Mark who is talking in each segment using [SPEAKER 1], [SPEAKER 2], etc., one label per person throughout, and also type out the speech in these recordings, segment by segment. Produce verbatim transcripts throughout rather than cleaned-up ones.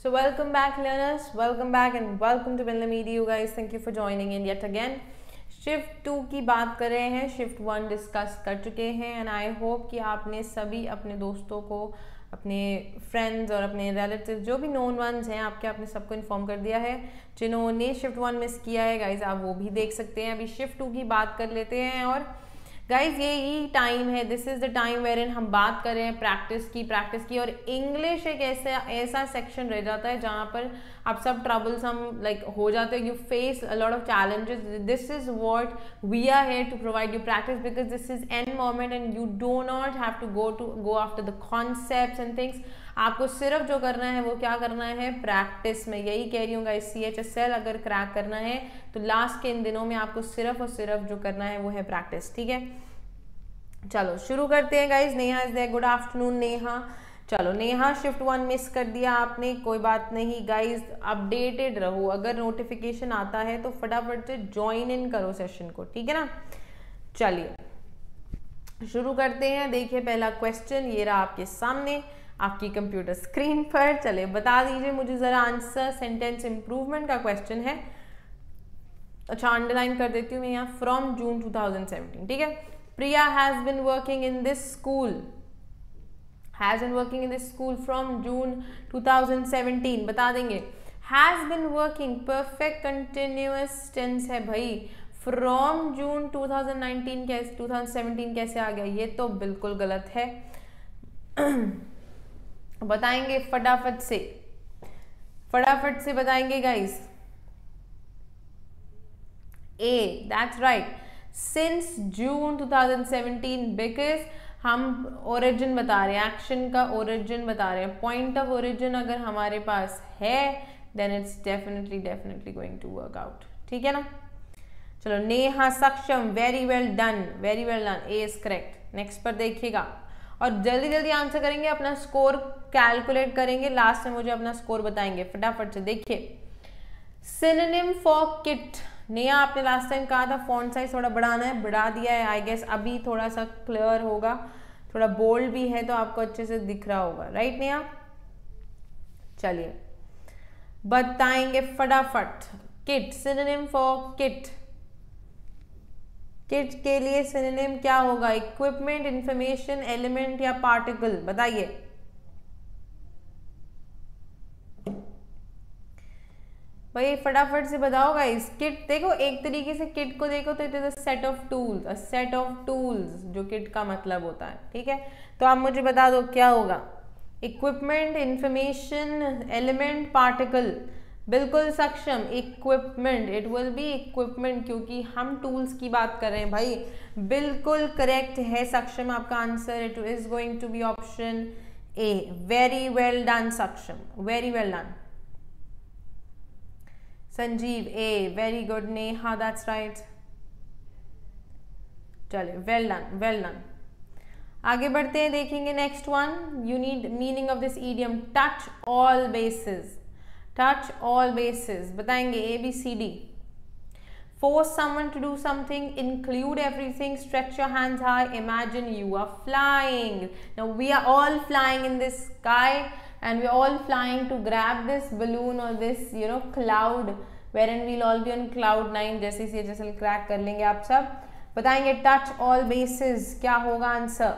[SPEAKER 1] So welcome back learners, welcome back and welcome to Benla Media you guys. Thank you for joining in yet again. Shift two की बात कर रहे हैं, shift one discuss कर चुके हैं and I hope कि आपने सभी अपने दोस्तों को, अपने फ्रेंड्स और अपने रिलेटिव जो भी नोन वंस हैं आपके, आपने सबको इन्फॉर्म कर दिया है। जिन्होंने शिफ्ट वन मिस किया है गाइज आप वो भी देख सकते हैं। अभी शिफ्ट टू की बात कर लेते हैं और गाइज यही टाइम है, this is the time wherein हम बात कर रहे हैं प्रैक्टिस की प्रैक्टिस की और इंग्लिश एक ऐसा ऐसा सेक्शन रह जाता है जहाँ पर आप सब ट्रबल्सम लाइक हो जाते हैं, you face a lot of challenges. This is what we are here to provide you practice because this is end moment and you do not have to go to go after the concepts and things. आपको सिर्फ जो करना है वो क्या करना है, practice में। यही कह रही हूँ guys, C H S L अगर क्रैक करना है तो लास्ट के इन दिनों में आपको सिर्फ और सिर्फ जो करना है वो है प्रैक्टिस, ठीक है। चलो शुरू करते हैं guys. Neha is there, good afternoon Neha. चलो नेहा, शिफ्ट वन मिस कर दिया आपने, कोई बात नहीं गाइस, अपडेटेड रहो। अगर नोटिफिकेशन आता है तो फटाफट से ज्वाइन इन करो सेशन को, ठीक है ना। चलिए शुरू करते हैं। देखिए पहला क्वेश्चन ये रहा आपके सामने आपकी कंप्यूटर स्क्रीन पर। चले बता दीजिए मुझे जरा आंसर। सेंटेंस इंप्रूवमेंट का क्वेश्चन है। अच्छा अंडरलाइन कर देती हूँ मैं यहाँ, from June two thousand seventeen, ठीक है। Priya has been working in this school, has been working in this school from June two thousand seventeen. बता देंगे has been working, perfect continuous tense है भाई। From June two thousand nineteen कैसे two thousand seventeen कैसे आ गया, ये तो बिल्कुल गलत है। बताएंगे फटाफट से, फटाफट से बताएंगे guys. A, that's right, since June two thousand seventeen, because हम ओरिजिन बता रहे हैं, एक्शन का ओरिजिन बता रहे हैं। पॉइंट ऑफ ओरिजिन अगर हमारे पास है then it's definitely definitely going to work out, ठीक है ना। चलो Neha Saksham, very well done, very well done, A is correct. Next पर देखिएगा और जल्दी जल्दी आंसर करेंगे, अपना स्कोर कैलकुलेट करेंगे, लास्ट में मुझे अपना स्कोर बताएंगे फटाफट से। देखिए सिनोनिम फॉर किट, नेहा आपने लास्ट टाइम कहा था फॉन्ट साइज थोड़ा बढ़ाना है, बढ़ा दिया है। आई गेस अभी थोड़ा सा क्लियर होगा, थोड़ा बोल्ड भी है तो आपको अच्छे से दिख रहा होगा, राइट नेहा। चलिए बताएंगे फटाफट। Kit, synonym for kit, kit के लिए सिनोनिम क्या होगा? इक्विपमेंट, इंफॉर्मेशन, एलिमेंट या पार्टिकल, बताइए। भाई फटाफट से बताओ गाइस। किट देखो, एक तरीके से किट को देखो तो it is a set of tools, a set of tools जो किट का मतलब होता है, ठीक है। तो आप मुझे बता दो क्या होगा। Equipment, information, element, particle. बिल्कुल Saksham, equipment, it will be equipment क्योंकि हम टूल्स की बात कर रहे हैं भाई। बिल्कुल करेक्ट है सक्षम आपका answer, it is going to be option A. Very well done Saksham, very well done. Sanjeev A, very good. Neha that's right. चलिए वेल डन, वेल डन। आगे बढ़ते हैं, देखेंगे next one. You need meaning of this idiom, touch all bases, touch all bases, बताएंगे A B C D. Force someone to do something, include everything, stretch your hands high, imagine you are flying. Now we are all flying in this sky and we are all flying to grab this balloon or this you know cloud wherein we'll all be on cloud nine। जैसे C H S L crack कर लेंगे आप सब। बताएंगे touch all basis, क्या होगा answer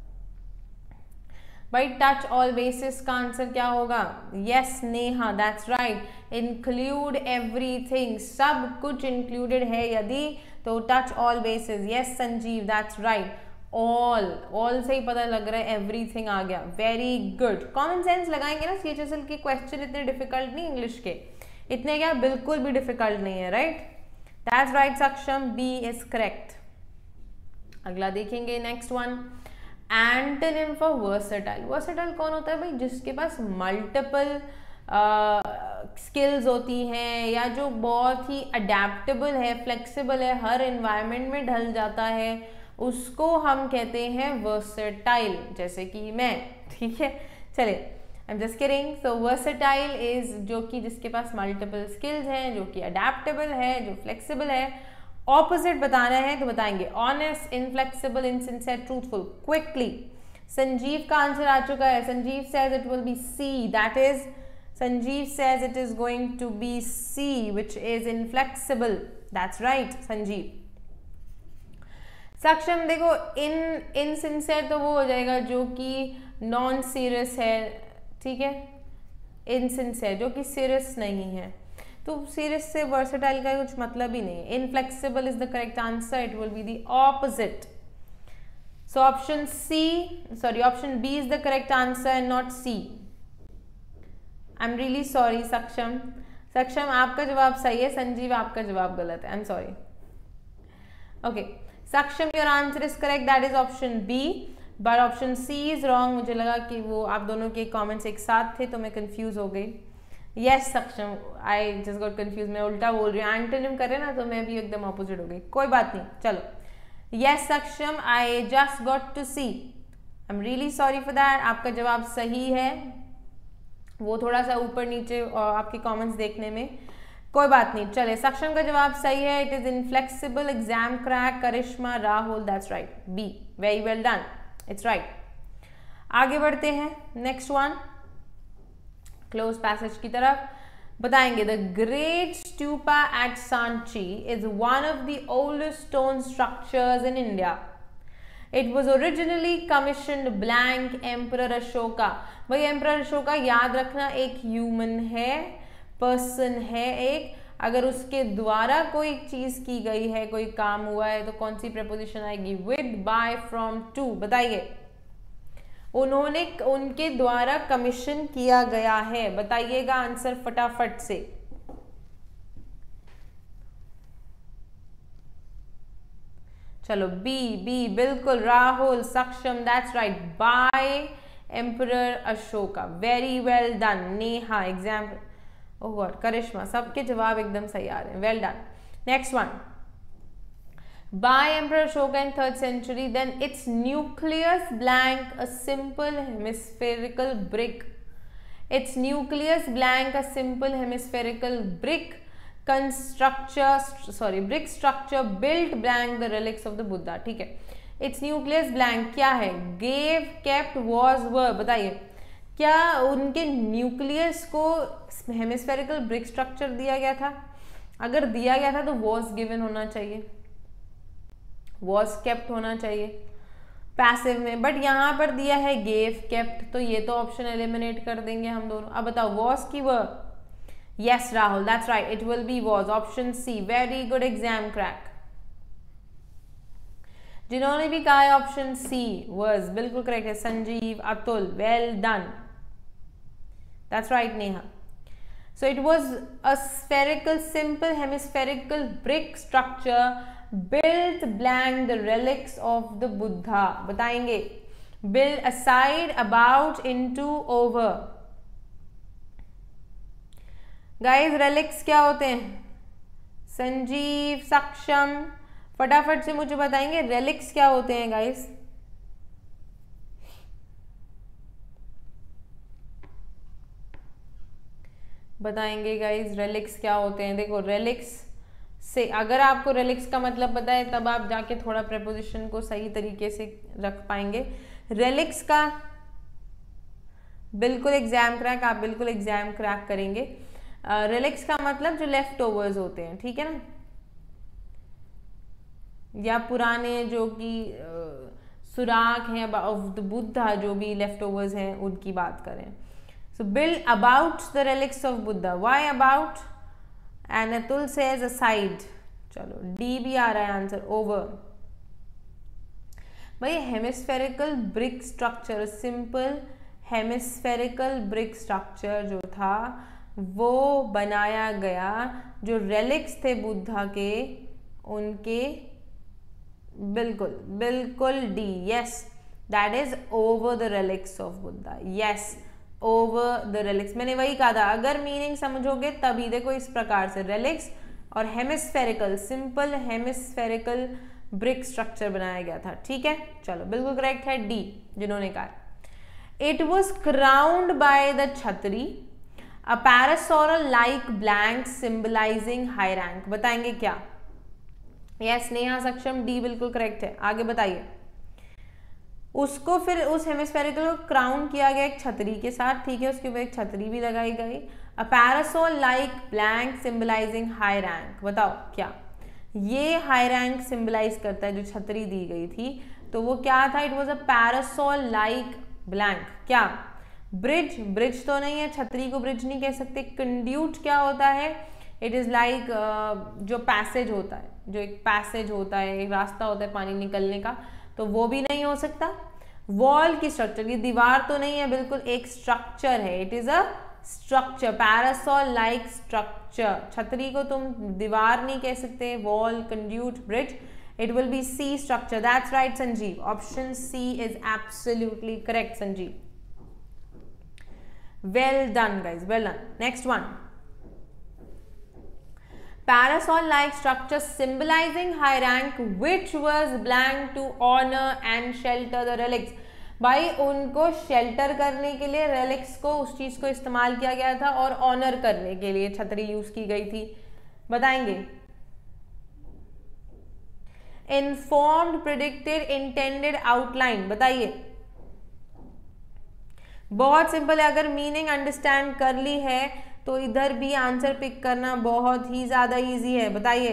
[SPEAKER 1] भाई? Touch all bases का आंसर क्या होगा? Yes Neha that's right, include everything, सब कुछ इंक्लूडेड है यदि तो touch all bases. Yes Sanjeev that's right, all, all से ही पता लग रहा है एवरीथिंग आ गया, वेरी गुड। कॉमन सेंस लगाएंगे ना, सी एच एस एल के क्वेश्चन इतने डिफिकल्ट नहीं, इंग्लिश के इतने क्या बिल्कुल भी डिफिकल्ट नहीं है, right. That's right Saksham, B is correct. अगला देखेंगे next one, antonym for versatile. Versatile कौन होता है भाई? जिसके पास मल्टीपल स्किल्स होती हैं या जो बहुत ही अडेप्टेबल है, फ्लेक्सिबल है, हर एनवायरनमेंट में ढल जाता है, उसको हम कहते हैं वर्सेटाइल। जैसे कि मैं, ठीक है। चलिए I am just kidding. So versatile is जो कि जिसके पास मल्टीपल स्किल्स हैं, जो कि अडेप्टेबल है, जो फ्लेक्सिबल है। ऑपोजिट बताना है तो बताएंगे honest, inflexible, insincere, truthful, quickly. Sanjeev का आंसर आ चुका है। Sanjeev says it will be C, that is Sanjeev says it is going to be C, which is inflexible. That's right, Sanjeev. सक्षम देखो, इन इनसिंसियर तो वो हो जाएगा जो कि नॉन सीरियस है, ठीक है, इनसिंसियर जो कि सीरियस नहीं है, तो सीरियस से वर्सेटाइल का कुछ मतलब ही नहीं है. Inflexible is the correct answer. It will be the opposite. So option C, sorry option B is the correct answer and not C. I am really sorry Saksham. Saksham आपका जवाब सही है, संजीव आपका जवाब गलत है. I am sorry. Okay Saksham, your answer is correct. That is option B, but option C is wrong. मुझे लगा कि वो आप दोनों के कमेंट्स एक साथ थे तो मैं कंफ्यूज हो गई. Yes Saksham, I just got confuse. मैं उल्टा बोल रही हूँ, एंटोनिम करे ना तो मैं भी एकदम ऑपोजिट हो गई. कोई बात नहीं, चलो. Yes Saksham, I just got to see. I am really sorry for that. आपका जवाब सही है, वो थोड़ा सा ऊपर नीचे आपके कमेंट्स देखने में. कोई बात नहीं, चले. सक्षम का जवाब सही है. It is inflexible. Exam crack. Karishma Rahul, that's right. B, very well done, it's right. आगे बढ़ते हैं. नेक्स्ट वन, क्लोज पैसेज की तरफ. बताएंगे the great stupa at Sanchi is one of the oldest stone structures in India. It was originally commissioned blank emperor Ashoka. भाई emperor Ashoka याद रखना एक ह्यूमन है, पर्सन है एक. अगर उसके द्वारा कोई चीज की गई है, कोई काम हुआ है, तो कौन सी प्रपोजिशन आएगी? With, by, from, to. बताइए, उन्होंने उनके द्वारा कमीशन किया गया है. बताइएगा आंसर फटाफट से. चलो बी, बी बिल्कुल. Rahul, Saksham, that's right. By emperor Ashoka. Very well done. Neha, exam, oh god, Karishma, सबके जवाब एकदम सही आ रहे हैं. Well done. Next one, by Emperor Ashoka in third century, then its nucleus blank, a simple hemispherical brick. Its nucleus blank, a simple hemispherical brick constructure, sorry, brick structure built blank the relics of the Buddha. ठीक है. Its nucleus blank क्या है? Gave, kept, was, were. बताइए, क्या उनके nucleus को hemispherical brick structure दिया गया था? अगर दिया गया था तो was given होना चाहिए, was kept होना चाहिए पैसिव में, बट यहाँ पर दिया है gave, kept, तो ये तो ऑप्शन एलिमिनेट कर देंगे हम दोनों. अब बताओ was की were? yes Rahul, that's right, it will be was. Option C. Very good, exam crack. जिन्होंने भी कहा है ऑप्शन सी was, बिल्कुल करेक्ट है. Sanjeev, Atul, well done. that's right Neha. so it was a spherical, simple hemispherical brick structure built blank the relics of the Buddha. बताएंगे, build aside, about, into, over. Guys relics क्या होते हैं? संजीव, सक्षम, फटाफट से मुझे बताएंगे relics क्या होते हैं गाइस? बताएंगे गाइस relics क्या होते हैं? देखो relics से, अगर आपको रेलिक्स का मतलब पता है तब आप जाके थोड़ा प्रेपोजिशन को सही तरीके से रख पाएंगे. रेलिक्स का बिल्कुल एग्जाम क्रैक, आप बिल्कुल एग्जाम क्रैक करेंगे. रेलिक्स का मतलब जो लेफ्ट ओवर्स होते हैं, ठीक है ना, या पुराने जो कि सुराख हैं ऑफ द बुद्धा, जो भी लेफ्ट ओवर्स हैं उनकी बात करें. So build about the relics of Buddha. Why about? And Atul says aside. चलो डी भी आ रहा है आंसर. ओवर. भाई hemispherical brick structure, simple hemispherical brick structure जो था वो बनाया गया, जो रेलिक्स थे बुद्धा के, उनके, बिल्कुल बिल्कुल D. Yes, that is over the relics of Buddha. Yes, over the relics. मैंने वही कहा था, अगर मीनिंग समझोगे तभी. देखो इस प्रकार से रेलिक्स और hemispherical, simple hemispherical brick structure बनाया गया था. ठीक है, चलो बिल्कुल करेक्ट है डी जिन्होंने कहा. It was crowned by the chhatri, a parasol like blank symbolizing high rank. बताएंगे क्या? यस नेहा, सक्षम, डी बिल्कुल करेक्ट है. आगे बताइए. उसको फिर उस हेमिस्फेरिकल को क्राउन किया गया एक छतरी के साथ, ठीक है, उसके ऊपर एक छतरी भी लगाई गई। A parasol like blank symbolizing high rank, बताओ क्या ये हाई रैंक सिंबलाइज करता है जो छतरी दी गई थी, तो वो क्या था? It was a parasol like blank. क्या? ब्रिज, ब्रिज तो नहीं है, छतरी को ब्रिज नहीं कह सकते। कंड्यूट क्या होता है? इट इज़ लाइक जो पैसेज होता है, जो एक पैसेज होता है, एक रास्ता होता है पानी निकलने का, तो वो भी नहीं हो सकता। वॉल की स्ट्रक्चर, ये दीवार तो नहीं है, बिल्कुल एक स्ट्रक्चर है, it is a structure, parasol like structure. छतरी को तुम दीवार नहीं कह सकते, wall, conduit, bridge, it will be C structure. That's right Sanjeev, option C is absolutely correct Sanjeev. Well done guys, well done. Next one, parasol like structure symbolizing high rank which was blank to honor and shelter the relics। भाई उनको shelter करने के लिए relics को, उस चीज को इस्तेमाल किया गया था, और ऑनर करने के लिए छतरी यूज की गई थी। बताएंगे? इन्फॉर्म्ड, प्रिडिक्टेड, इंटेंडेड, आउटलाइन, बताइए। बहुत सिंपल है, अगर मीनिंग अंडरस्टैंड कर ली है तो इधर भी आंसर पिक करना बहुत ही ज्यादा इजी है। बताइए।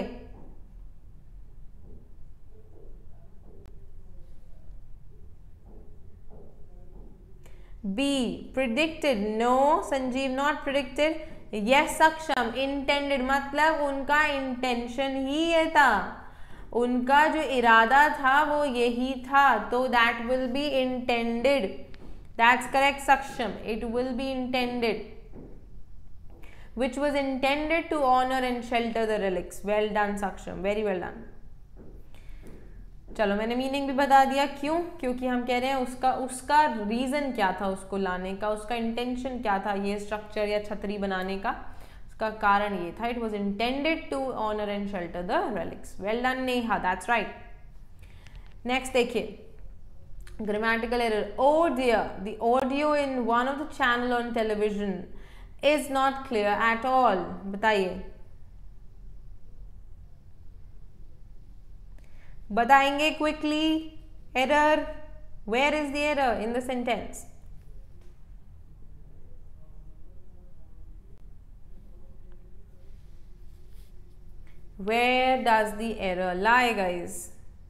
[SPEAKER 1] B predicted, no Sanjeev, not predicted. Yes Saksham, intended, मतलब उनका इंटेंशन ही ये था, उनका जो इरादा था वो यही था, तो that will be intended. That's correct Saksham, it will be intended, which was intended to honor and shelter the relics। well done saksham, very well done। चलो मैंने मीनिंग भी बता दिया, क्यों? क्योंकि हम कह रहे हैं उसका उसका रीजन क्या था उसको लाने का, उसका इंटेंशन क्या था ये स्ट्रक्चर या छतरी बनाने का, उसका कारण ये था, it was intended to honour and shelter the relics। well done Neha, that's right. Next देखिए, grammatical error, oh dear, the audio in one of the channel on television is not clear at all। बताइए, बताएंगे quickly. Error, where is the error in the sentence? Where does the error lie guys?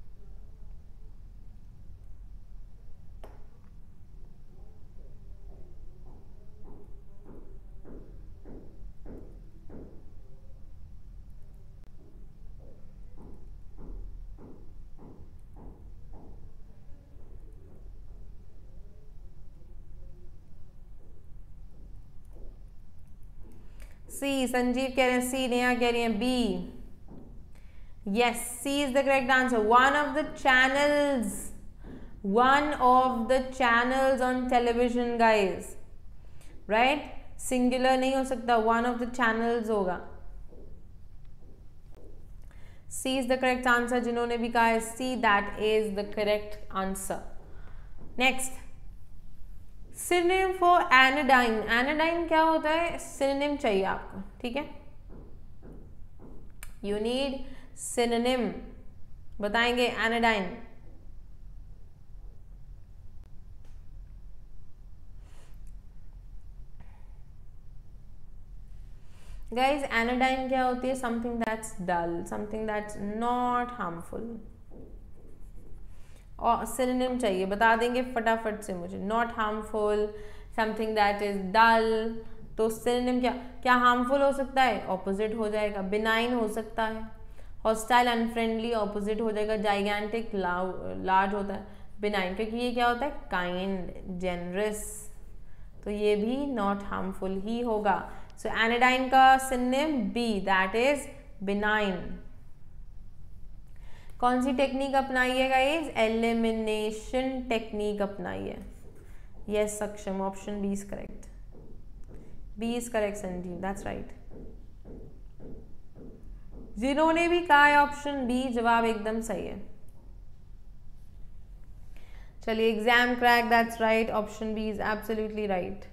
[SPEAKER 1] C, Sanjeev कह रहे हैं C, Neha कह रही है B. Yes, C is the correct answer. One of the channels, one of the channels on television guys, right? Singular नहीं हो सकता, one of the channels होगा। C is the correct answer, जिन्होंने भी कहा है C, that is the correct answer. Next, synonym for anodyne. Anodyne क्या होता है? सिनोनिम चाहिए आपको, ठीक है, यू नीड सिनोनिम। बताएंगे एनोडाइन। गाइज एनोडाइन क्या होती है? Something that's dull, something that's not harmful. और सिनोनिम चाहिए, बता देंगे फटाफट से मुझे। Not harmful, something that is dull, तो सिनोनिम क्या क्या हार्मफुल हो सकता है? ऑपोजिट हो जाएगा। बिनाइन हो सकता है, हॉस्टाइल अनफ्रेंडली ऑपोजिट हो जाएगा। जाइगैंटिक लार्ज होता है, बिनाइन, क्योंकि ये क्या होता है? काइंड, जेनरस, तो ये भी नॉट हार्मफुल ही होगा। सो एनोडाइन का synonym B, that is benign. कौन सी टेक्निक अपनाई है गाइस? एलिमिनेशन टेक्निक अपनाई है। Yes Saksham, option B is correct, B is correct Sanjeev, that's right. जिन्होंने भी कहा है ऑप्शन बी, जवाब एकदम सही है। चलिए, exam crack, that's right, option B is absolutely right.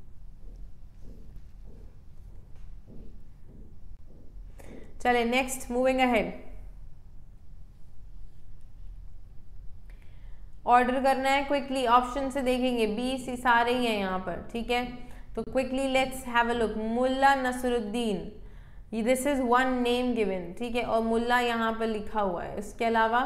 [SPEAKER 1] चलिए नेक्स्ट, मूविंग अहेड। ऑर्डर करना है क्विकली, ऑप्शन से देखेंगे बी सी सारे ही हैं यहाँ पर, ठीक है। तो quickly let's have a look. Mulla Nasruddin, this is one name given, ठीक है, और मुल्ला यहाँ पर लिखा हुआ है। इसके अलावा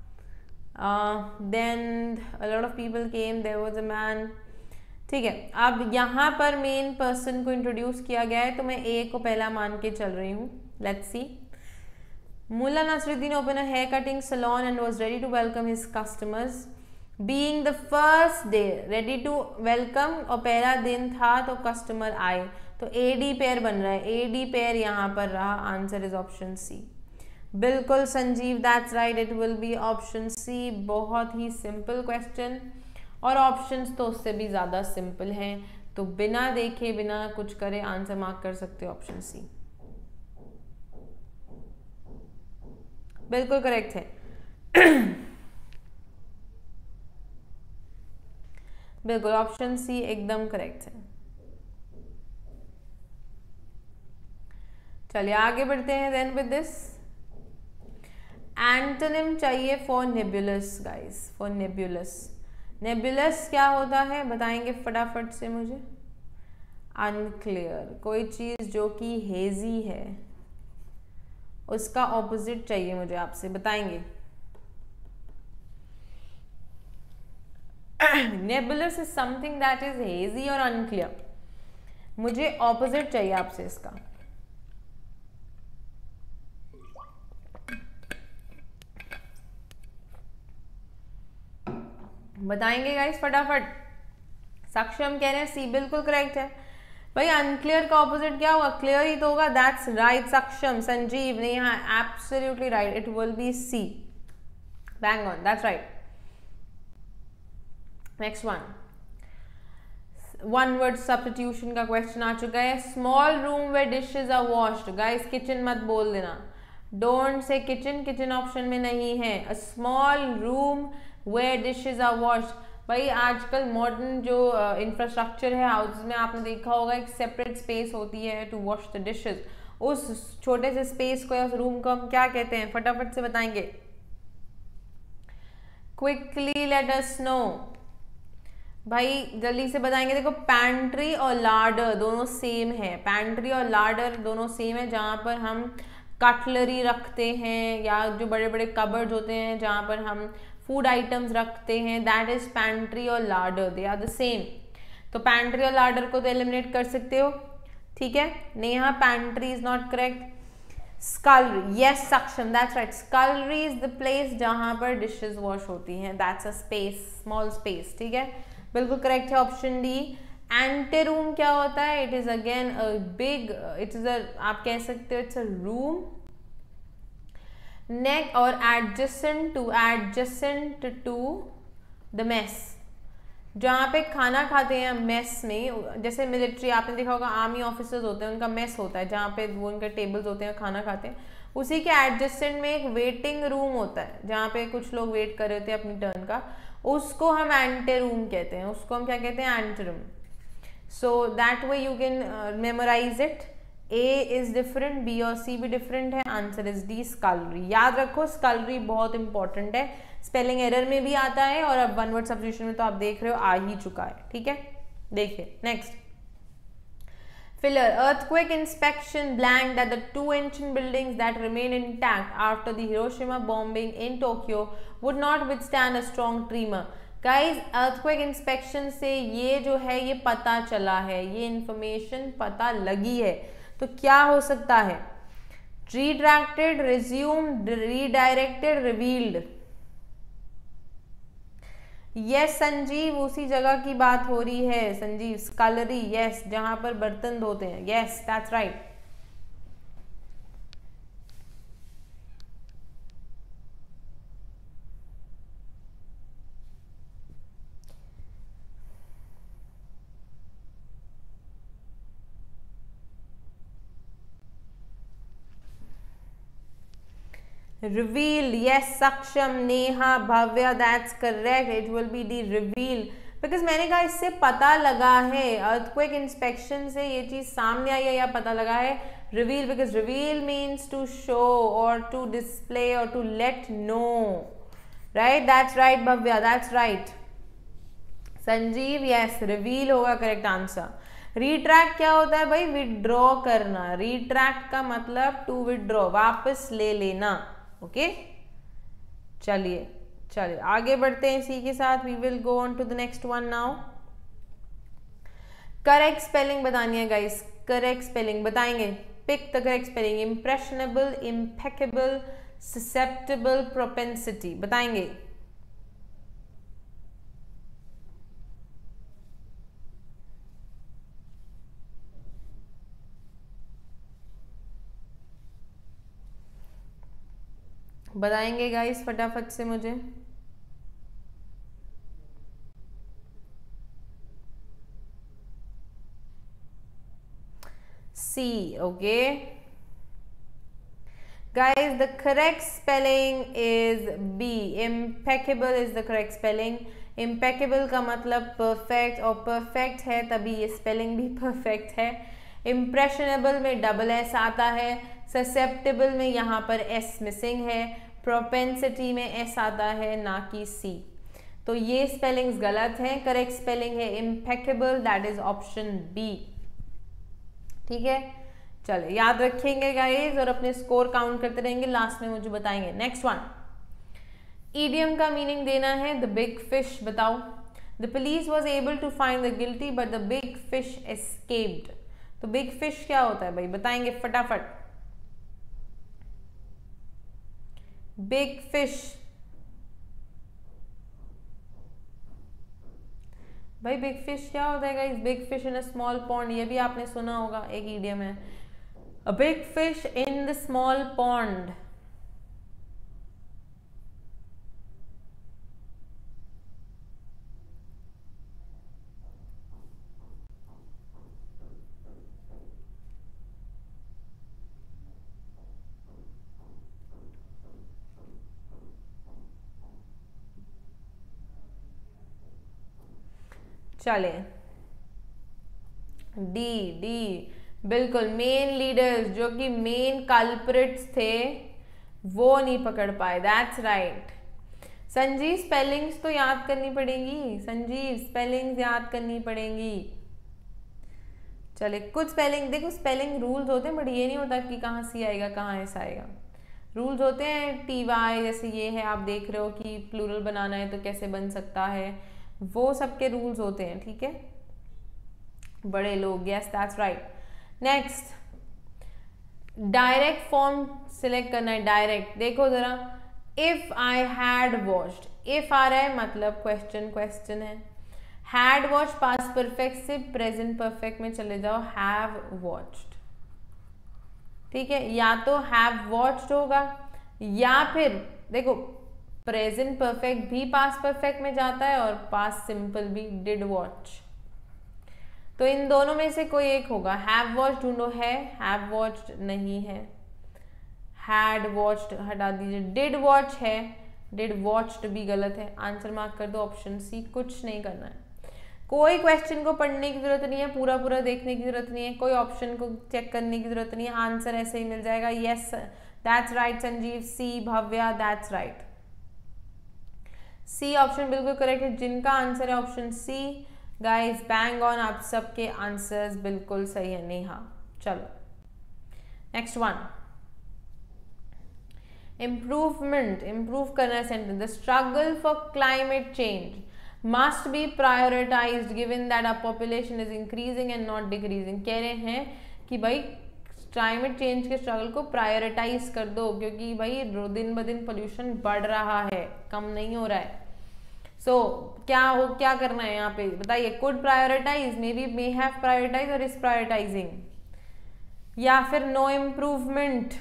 [SPEAKER 1] then a lot of people came, there was a man, ठीक है। अब यहाँ पर मेन पर्सन को इंट्रोड्यूस किया गया है, तो मैं ए को पहला मान के चल रही हूँ। Let's see. Mulla Nasruddin open a hair cutting saloon and was ready to welcome his customers being the first day, ready to welcome, और पहला दिन था तो कस्टमर आए, तो ए डी पेयर बन रहा है। ए डी पेयर यहाँ पर रहा, आंसर इज ऑप्शन सी। बिल्कुल Sanjeev, that's right, it will be option C. बहुत ही सिंपल क्वेश्चन, और ऑप्शंस तो उससे भी ज़्यादा सिंपल हैं, तो बिना देखे बिना कुछ करे आंसर मार्क कर सकते हो, ऑप्शन सी बिल्कुल करेक्ट है। बिल्कुल ऑप्शन सी एकदम करेक्ट है। चलिए आगे बढ़ते हैं देन विद दिस। एंटोनिम चाहिए for nebulous guys, for nebulous. Nebulous क्या होता है बताएंगे फटाफट से मुझे? अनक्लियर, कोई चीज जो कि हेजी है, उसका ऑपोजिट चाहिए मुझे आपसे, बताएंगे। Nebulous is something that is hazy और अनक्लियर, मुझे ऑपोजिट चाहिए आपसे इसका। बताएंगे गाइस फटाफट। सक्षम कह रहे हैं सी, बिल्कुल करेक्ट है भाई। अनक्लियर का ऑपोजिट क्या होगा? क्लियर ही तो होगा। दैट्स राइट सक्षम। संजीव ने यहाँ absolutely right, it will be C, bang on, that's right. Next one, one word substitution का क्वेश्चन आ चुका है। Small room where dishes are washed, guys kitchen मत बोल देना, don't say kitchen, kitchen option में नहीं है। A small room where dishes are washed, भाई आजकल मॉडर्न जो इंफ्रास्ट्रक्चर uh, है हाउस में, आपने देखा होगा एक सेपरेट स्पेस होती है टू वॉश द डिशेज। उस छोटे से स्पेस को या उस रूम को हम क्या कहते हैं? फटाफट से बताएंगे, क्विकली लेट अस नो भाई, जल्दी से बताएंगे। देखो पैंट्री और लार्डर दोनों सेम है, पैंट्री और लार्डर दोनों सेम है, जहाँ पर हम कटलरी रखते हैं या जो बड़े बड़े कबर्ड होते हैं जहाँ पर हम फूड आइटम्स रखते हैं, दैट इज पैंट्री और larder, they are the same. तो पैंट्री और लार्डर को तो एलिमिनेट कर सकते हो, ठीक है। Neha pantry is not correct. Scullery, yes Saksham, that's right. Scullery is the place जहां पर डिशेस वॉश होती हैं, that's a space, small space, ठीक है, बिल्कुल करेक्ट है ऑप्शन डी। एंटी रूम क्या होता है? It is again a big, it is a, आप कह सकते हो इट्स अ रूम नेक और adjacent to, adjacent to the mess, जहाँ पे खाना खाते हैं मेस में। जैसे मिलिट्री, आपने देखा होगा आर्मी ऑफिसर्स होते हैं, उनका मेस होता है जहाँ पे वो उनके टेबल्स होते हैं, खाना खाते हैं। उसी के एडजेसेंट में एक वेटिंग रूम होता है जहाँ पे कुछ लोग वेट कर रहे होते हैं अपनी टर्न का, उसको हम एंटे रूम कहते हैं, उसको हम क्या कहते हैं? Anteroom. So that way you can memorize it. A is different, B और सी भी डिफरेंट है, आंसर इज डी, स्कलरी। याद रखो स्कलरी बहुत इंपॉर्टेंट है, स्पेलिंग एरर में भी आता है और अब वन वर्ड सब्स्टिट्यूशन में तो आप देख रहे हो आ ही चुका है, ठीक है। देखिए next, filler, earthquake inspection blank that the two ancient buildings that remain intact after the Hiroshima bombing in Tokyo would not withstand a strong tremor. Guys, earthquake inspection से ये जो है ये पता चला है, ये इंफॉर्मेशन पता लगी है, तो क्या हो सकता है? Retracted, resumed, redirected, revealed. Yes Sanjeev, उसी जगह की बात हो रही है संजीव, स्कलरी, यस, जहां पर बर्तन धोते हैं, yes that's right. Reveal, yes Saksham, Neha, Bhavya, that's correct, it will be the reveal, because मैंने कहा इससे पता लगा है, earthquake inspection से ये चीज सामने आई है या पता लगा है। reveal, because reveal means to show or to display or to let know, right, that's right Bhavya, that's right. Sanjeev yes, reveal होगा करेक्ट आंसर। रिट्रैक्ट क्या होता है भाई? विड्रॉ करना। रिट्रैक्ट का मतलब टू विड्रॉ, वापस ले लेना। ओके, चलिए चलिए आगे बढ़ते हैं इसी के साथ। We will go on to the next one now. Correct spelling बतानी है गाइस, करेक्ट स्पेलिंग बताएंगे। Pick the correct spelling. Impressionable, impeccable, susceptible, propensity बताएंगे। बताएंगे गाइस फटाफट से मुझे। C, okay guys, the correct spelling is B. impeccable is the correct spelling. impeccable का मतलब perfect, और perfect है तभी ये spelling भी perfect है। impressionable में double S आता है। susceptible में यहाँ पर S missing है। propensity में S आता है ना कि C। तो ये spellings गलत हैं। correct spelling है impeccable, that is option B। ठीक है, चलो याद रखेंगे गाइस और अपने स्कोर काउंट करते रहेंगे, लास्ट में मुझे बताएंगे। नेक्स्ट वन, ईडियम का मीनिंग देना है। द बिग फिश बताओ। The police was able to find the guilty but the big fish escaped. तो बिग फिश क्या होता है भाई? बताएंगे फटाफट। बिग फिश भाई, बिग फिश क्या होता है guys? Big fish in a small pond, ये भी आपने सुना होगा, एक ईडियम है। A big fish in the small pond. चले, डी डी बिल्कुल। मेन लीडर्स जो कि मेन कल्प्रिट्स थे वो नहीं पकड़ पाए, दैट्स राइट। संजीव स्पेलिंग्स तो याद करनी पड़ेंगी, संजीव स्पेलिंग्स याद करनी पड़ेंगी। चले, कुछ स्पेलिंग देखो, स्पेलिंग रूल्स होते हैं बट ये नहीं होता कि कहाँ सी आएगा कहाँ एस आएगा। रूल्स होते हैं, टी वाई जैसे ये है, आप देख रहे हो कि प्लूरल बनाना है तो कैसे बन सकता है, वो सबके रूल्स होते हैं। ठीक है, बड़े लोग, yes that's right. Next, direct form select करना है। डायरेक्ट देखो जरा, if I had watched, if आ रहा है मतलब क्वेश्चन क्वेश्चन है। हैड वॉच्ड पास्ट परफेक्ट से प्रेजेंट परफेक्ट में चले जाओ, हैव वॉच्ड। ठीक है, या तो हैव वॉच्ड होगा या फिर देखो प्रेजेंट परफेक्ट भी पास्ट परफेक्ट में जाता है और पास्ट सिंपल भी, डिड वॉच। तो इन दोनों में से कोई एक होगा। हैव वॉच्ड ढूंढो, है, हैव वॉच्ड नहीं है। हैड वॉच्ड हटा दीजिए, डिड वॉच है, डिड वॉच्ड भी गलत है। आंसर मार्क कर दो ऑप्शन सी। कुछ नहीं करना है, कोई क्वेश्चन को पढ़ने की जरूरत नहीं है, पूरा पूरा देखने की जरूरत नहीं है, कोई ऑप्शन को चेक करने की जरूरत नहीं है, आंसर ऐसे ही मिल जाएगा। Yes that's right Sanjeev. C Bhavya, that's right. C option बिल्कुल करेक्ट है। जिनका आंसर है option C guys, bang on, आप सबके आंसर्स बिल्कुल सही है। नेहा, चलो नेक्स्ट वन, इम्प्रूवमेंट, इम्प्रूव करना है sentence. The struggle for climate change must be prioritized given that our population is increasing and not decreasing। कह रहे हैं कि भाई क्लाइमेट चेंज के स्ट्रगल को प्रायोरिटाइज कर दो, क्योंकि भाई दिन ब दिन पोल्यूशन बढ़ रहा है, कम नहीं हो रहा है। सो so, क्या हो, क्या करना है यहाँ पे बताइए। Could prioritize, may be, may have prioritize और इज प्रायोरिटाइजिंग, या फिर नो इम्प्रूवमेंट।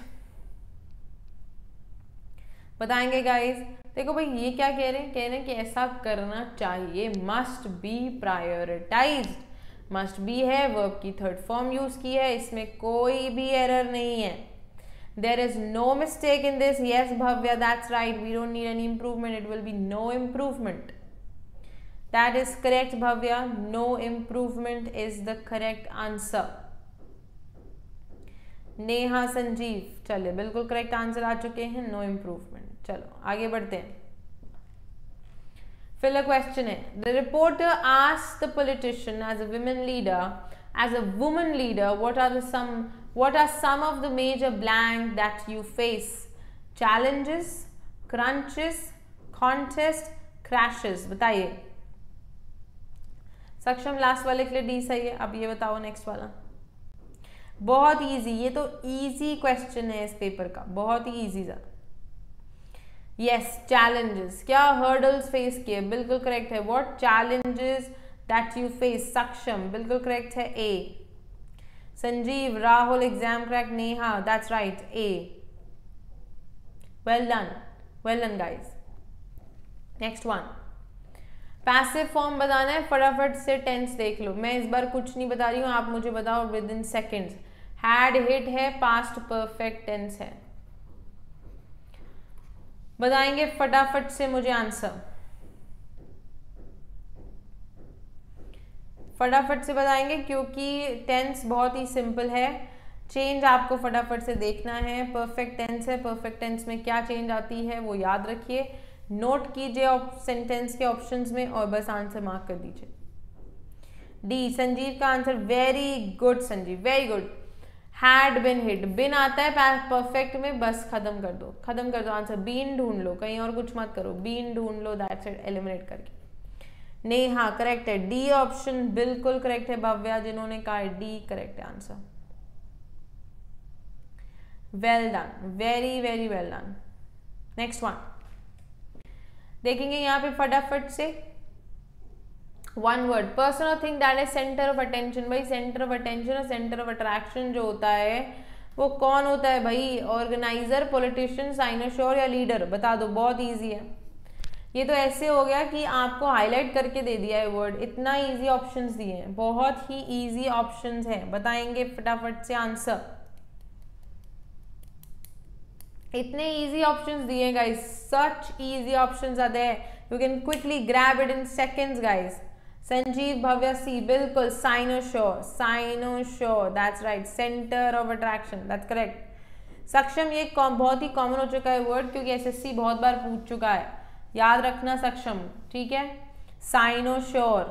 [SPEAKER 1] बताएंगे गाइज। देखो भाई ये क्या कह रहे हैं, कह रहे हैं कि ऐसा करना चाहिए, must be prioritized. Must be है, वर्ब की थर्ड फॉर्म यूज की है, इसमें कोई भी एरर नहीं है। There is no mistake in this. Yes Bhavya, that's right. We don't need any improvement, it will be no improvement. That is correct Bhavya, no improvement is the correct answer. Neha, Sanjeev, चलिए बिल्कुल correct answer आ चुके हैं, no improvement. चलो आगे बढ़ते हैं। फिर a question है, the reporter asked the politician as a women leader as a woman leader what are the some what are some of the major blank that you face, challenges, crunches, contest, crashes, बताइए। Saksham last वाले के लिए D सही है। अब ये बताओ next वाला, बहुत इजी, ये तो इजी क्वेश्चन है इस पेपर का, बहुत ही इजी था। यस, चैलेंजेस, क्या हर्डल्स फेस किए, बिल्कुल करेक्ट है। What challenges that you face, Saksham, बिल्कुल करेक्ट है, A. Sanjeev, Rahul exam crack, Neha, that's right, A. Well done, well done guys. Next one, passive form बताना है, फटाफट से टेंस देख लो। मैं इस बार कुछ नहीं बता रही हूँ, आप मुझे बताओ within seconds. Had, hit है, पास्ट परफेक्ट टेंस है, बताएंगे फटाफट से मुझे आंसर, फटाफट से बताएंगे क्योंकि टेंस बहुत ही सिंपल है। चेंज आपको फटाफट से देखना है। परफेक्ट टेंस है, परफेक्ट टेंस में क्या चेंज आती है वो याद रखिए, नोट कीजिए सेंटेंस के ऑप्शंस में और बस आंसर मार्क कर दीजिए। डी, संजीव का answer, very good Sanjeev, very good. Had been hit, been आता है परफेक्ट में, बस खत्म कर दो, खत्म कर दो आंसर। बीन ढूंढ लो, कहीं और कुछ मत करो, बीन ढूंढ लो, दैट्स इट, एलिमिनेट करके। नेहा करेक्ट है, डी ऑप्शन बिल्कुल करेक्ट है। भव्या जिन्होंने कहा डी करेक्ट है answer, well done, very very well done. Next one देखेंगे यहाँ पे फटाफट से, वन वर्ड, पर्सन और thing that is centre of attention. भाई सेंटर ऑफ अटेंशन और सेंटर ऑफ अट्रैक्शन जो होता है वो कौन होता है भाई, ऑर्गेनाइजर, पॉलिटिशियन, साइनोशोर या लीडर, बता दो, बहुत इजी है। ये तो ऐसे हो गया कि आपको हाईलाइट करके दे दिया है वर्ड, इतना इजी ऑप्शंस दिए हैं, बहुत ही इजी ऑप्शंस हैं, बताएंगे फटाफट से आंसर। इतने इजी ऑप्शंस दिए guys, such easy options are there, you can quickly grab it in seconds guys. Sanjeev, Bhavya C, बिल्कुल, cynosure, cynosure, that's right, centre of attraction, that's correct. Saksham, ये बहुत ही कॉमन हो चुका है वर्ड क्योंकि एसएससी बहुत बार पूछ चुका है, याद रखना सक्षम, ठीक है, साइनोशोर।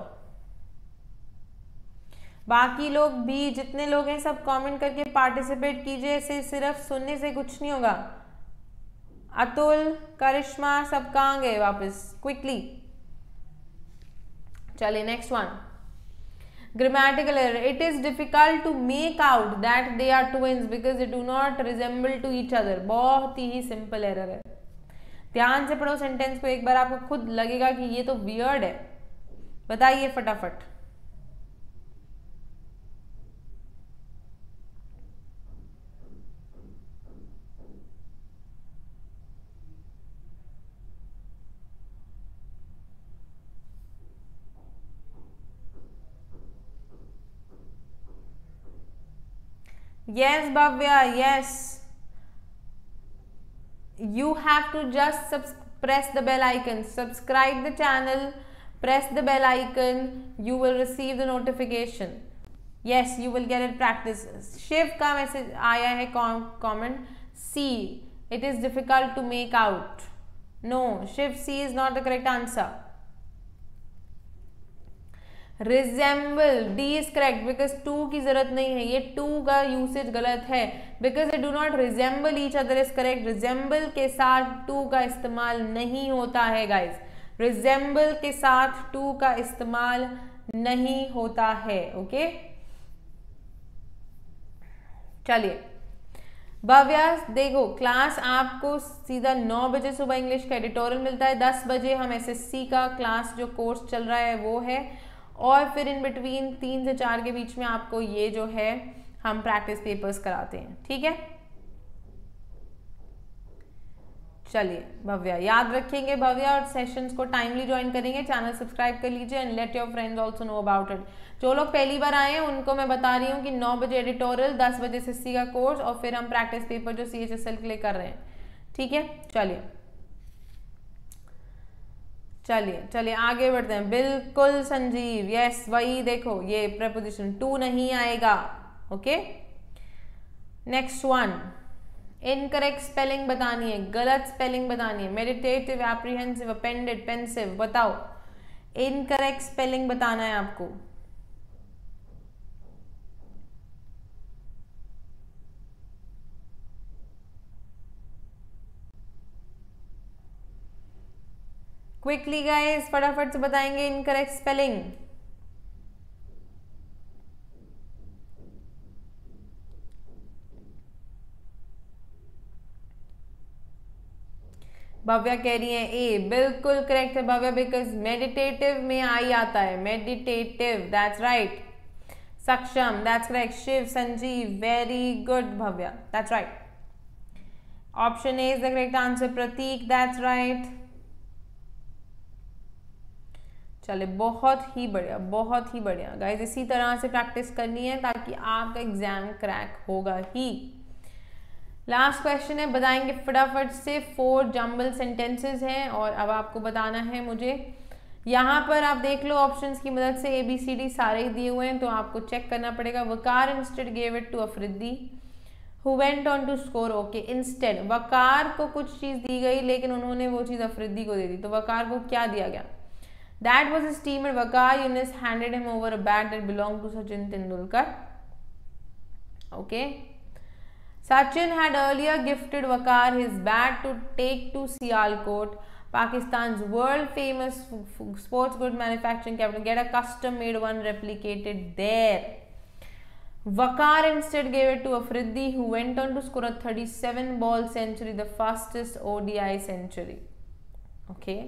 [SPEAKER 1] बाकी लोग भी जितने लोग हैं सब कमेंट करके पार्टिसिपेट कीजिए, ऐसे सिर्फ सुनने से कुछ नहीं होगा। अतुल, करिश्मा, सब कहाँ गए वापस, क्विकली चलिए। Next one, grammatical error, it is difficult to make out that they are twins because they do not resemble to each other. बहुत ही सिंपल एरर है, ध्यान से पढ़ो सेंटेंस को एक बार, आपको खुद लगेगा कि ये तो वियर्ड है, बताइए फटाफट। Yes, Bhavya, yes. You have to just press the bell icon, subscribe the channel, press the bell icon, you will receive the notification. Yes, you will get it practice. Shiv का message आया है comment, C, it is difficult to make out. No, Shiv, C is not the correct answer. Resemble, D is correct because to की जरूरत नहीं है, ये to का usage गलत है, because they do not resemble each other is correct. Resemble के साथ टू का इस्तेमाल नहीं होता है गाइज, रिजेंबल के साथ टू का इस्तेमाल नहीं होता है, ओके। चलिए भव्या, देखो क्लास आपको सीधा नौ बजे सुबह इंग्लिश का एडिटोरियल मिलता है, दस बजे हम एसएससी का क्लास जो कोर्स चल रहा है वो है, और फिर इन बिटवीन तीन से चार के बीच में आपको ये जो है हम प्रैक्टिस पेपर्स कराते हैं, ठीक है। चलिए भव्या, याद रखेंगे भव्या, और सेशंस को टाइमली ज्वाइन करेंगे, चैनल सब्सक्राइब कर लीजिए and let your friends also know about it. जो लोग पहली बार आए हैं उनको मैं बता रही हूँ कि नौ बजे एडिटोरियल, दस बजे एसएससी का कोर्स, और फिर हम प्रैक्टिस पेपर जो सीएचएसएल के लिए कर रहे हैं, ठीक है। चलिए चलिए चलिए आगे बढ़ते हैं। बिल्कुल संजीव, यस, वही देखो ये प्रपोजिशन टू नहीं आएगा, okay. Next one, incorrect spelling बतानी है, गलत स्पेलिंग बतानी है। मेडिटेटिव, एप्रीहेंसिव, अपेंडेड, पेंसिव, बताओ इनकरेक्ट स्पेलिंग बताना है आपको। क्विकली गाइस, फटाफट से बताएंगे इनकरेक्ट स्पेलिंग। भव्या कह रही है ए, बिल्कुल करेक्ट है भव्या, बिकॉज मेडिटेटिव में आई आता है, meditative, that's right. Saksham, that's correct. Shiv, Sanjeev, very good Bhavya, that's right. Option A is the correct answer. Prateek, that's right. चले, बहुत ही बढ़िया, बहुत ही बढ़िया गाइस, इसी तरह से प्रैक्टिस करनी है ताकि आपका एग्जाम क्रैक होगा ही। लास्ट क्वेश्चन है, बताएंगे फटाफट से। फोर जम्बल सेंटेंसेस हैं और अब आपको बताना है मुझे। यहाँ पर आप देख लो ऑप्शंस की मदद से, ए बी सी डी सारे ही दिए हुए हैं, तो आपको चेक करना पड़ेगा। Waqar instead gave it to Afridi who went on to score. Okay, instead, Waqar को कुछ चीज दी गई लेकिन उन्होंने वो चीज अफरीदी को दे दी, तो वकार को क्या दिया गया? That was his teammate Waqar Younis handed him over a bat that belonged to Sachin Tendulkar. Okay. Sachin had earlier gifted Waqar his bat to take to Sialkot, Pakistan's world famous sports goods manufacturing capital, get a custom made one replicated there. Waqar instead gave it to Afridi, who went on to score a thirty-seven ball century, the fastest O D I century. Okay.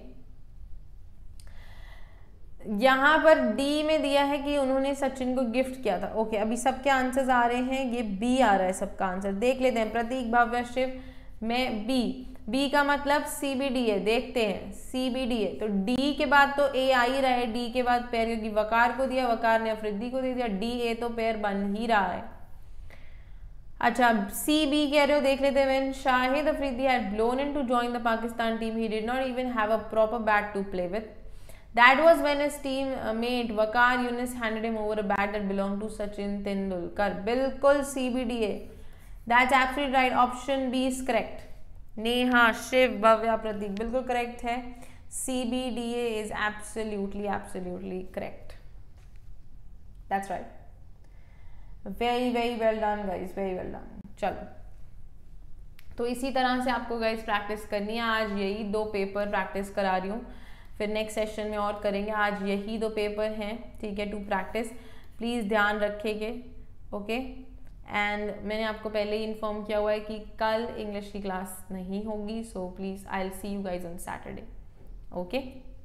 [SPEAKER 1] यहाँ पर D में दिया है कि उन्होंने सचिन को gift किया था। ओके, अभी सबके आंसर्स आ रहे हैं, ये बी आ रहा है सबका आंसर, देख लेते हैं। प्रतीक, भव्य, शिव, मैं बी। बी का मतलब सी बी डी है, देखते हैं। सी बी डी है तो डी के बाद तो ए आ ही रहा है, डी के बाद पेयर, क्योंकि वकार को दिया, वकार ने अफरीदी को दे दिया, डी ए तो पेयर बन ही रहा है। अच्छा, सी बी कह रहे हो, देख लेते हैं। When Shahid Afridi had blown in to join the Pakistan team he did not even have a proper bat to play with. That was when his teammate Waqar Younis handed him over a bat that belonged to Sachin Tendulkar. बिल्कुल C B D A. That's absolutely right. Option B is correct. Neha, Shiv, Bhavya, Prateek बिल्कुल correct है। C B D A is absolutely absolutely correct. That's right. Very very well done guys. Very well done. चलो, तो इसी तरह से आपको guys practice करनी है। आज यही दो पेपर प्रैक्टिस करा रही हूँ, फिर नेक्स्ट सेशन में और करेंगे। आज यही दो पेपर हैं, ठीक है, टू प्रैक्टिस। प्लीज़ ध्यान रखेंगे, ओके। एंड मैंने आपको पहले ही इन्फॉर्म किया हुआ है कि कल इंग्लिश की क्लास नहीं होगी, so please I will see you guys on Saturday, okay.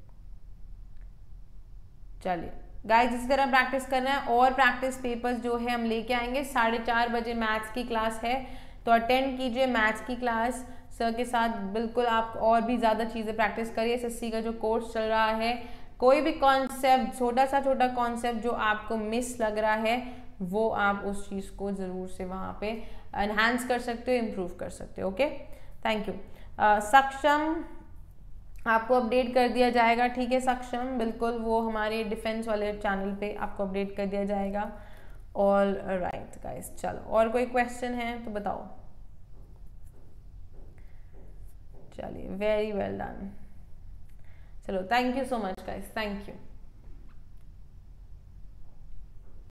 [SPEAKER 1] चलिए गाइज, इसी तरह प्रैक्टिस करना है। और प्रैक्टिस पेपर्स जो है हम लेके आएंगे। साढ़े चार बजे मैथ्स की क्लास है, तो अटेंड कीजिए मैथ्स की क्लास सर के साथ। बिल्कुल आप और भी ज़्यादा चीज़ें प्रैक्टिस करिए। एसएससी का जो कोर्स चल रहा है, कोई भी कॉन्सेप्ट, छोटा सा छोटा कॉन्सेप्ट जो आपको मिस लग रहा है, वो आप उस चीज़ को ज़रूर से वहाँ पे एनहांस कर सकते हो, इम्प्रूव कर सकते हो, ओके। Thank you. सक्षम, आपको अपडेट कर दिया जाएगा, ठीक है सक्षम, बिल्कुल वो हमारे डिफेंस वाले चैनल पे आपको अपडेट कर दिया जाएगा। ऑल राइट गाइस, चलो और कोई क्वेश्चन है तो बताओ। चलिए, वेरी वेल डन। चलो, thank you so much guys, thank you.